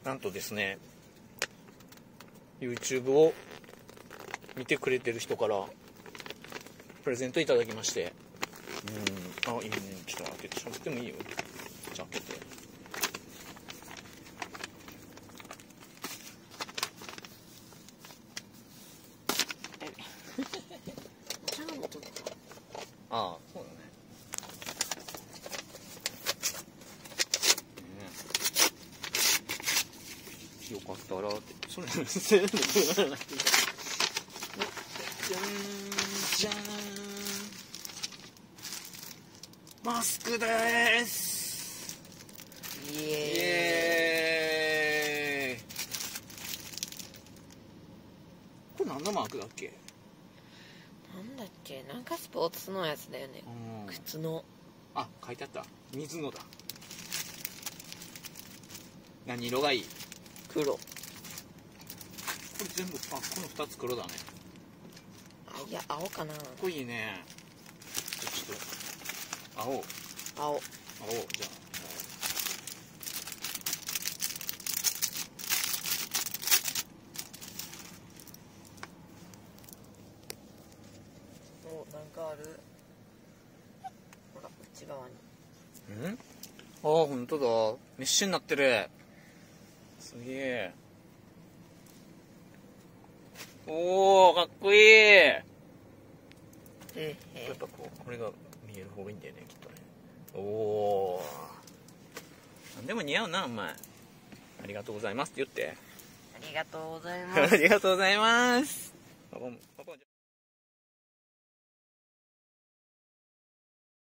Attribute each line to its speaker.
Speaker 1: なんとですね、YouTube を見てくれてる人からプレゼントいただきまして、あ、いいね。ちょっと開けてしゃべってもいいよ。じゃあ開けて。ああ、そうだね。よかったらって、それ全部じゃんじゃん、マスクでーす。
Speaker 2: イエ
Speaker 1: イエーイ。これ何のマークだっけ？
Speaker 2: なんだっけ、なんかスポーツのやつだよね。靴の。
Speaker 1: あ、書いてあった。水野だ。何色がいい？
Speaker 2: 黒。
Speaker 1: これ全部、あ、この2つ黒だね。
Speaker 2: あ、いや、青かな。
Speaker 1: かっこいいね。ちょっと青。
Speaker 2: 青。
Speaker 1: じゃあ。
Speaker 2: お、なんかある。ほら、内側に。
Speaker 1: あ、ほんとだ。メッシュになってる。すげえ。おー、かっこいい。やっぱこれが見える方がいいんだよね、きっとね。おー。なんでも似合うな、お前。ありがとうございますって言って。
Speaker 2: ありがとうございます。
Speaker 1: ありがとうございます。